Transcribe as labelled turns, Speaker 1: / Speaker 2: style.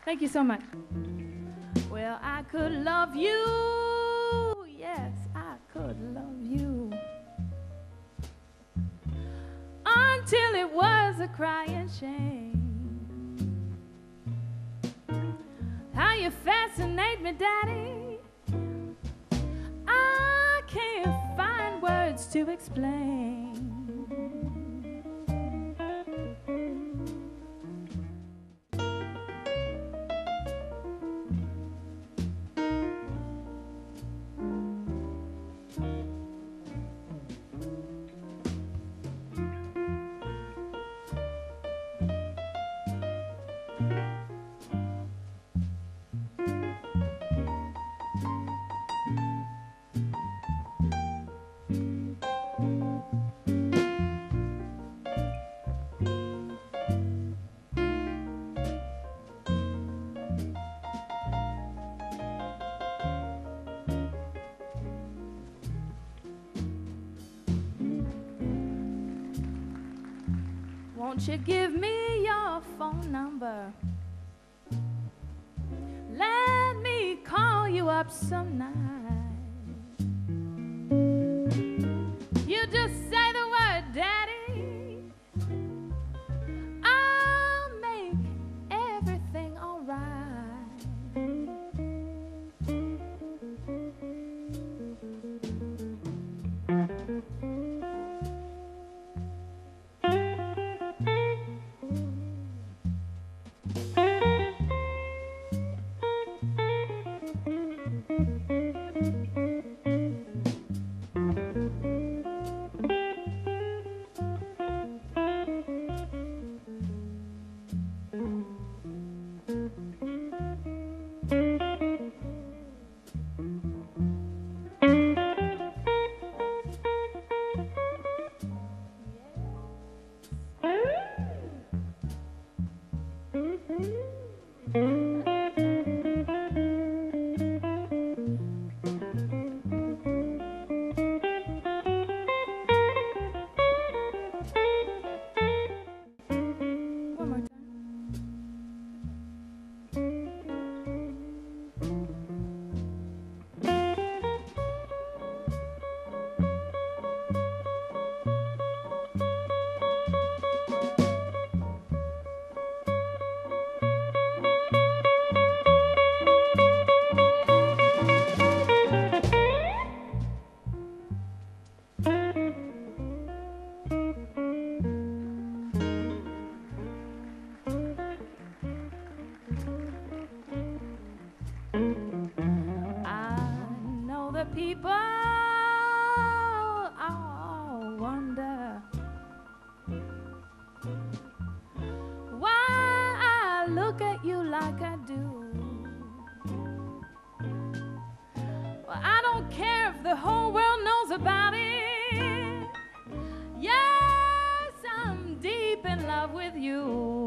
Speaker 1: Thank you so much. Well, I could love you. Yes, I could love you. Until it was a crying shame. How you fascinate me, Daddy. I can't find words to explain. Won't you give me your phone number? Let me call you up some night. You just say the word, Daddy. I'll make everything all right. People all wonder why I look at you like I do. Well, I don't care if the whole world knows about it. Yes, I'm deep in love with you.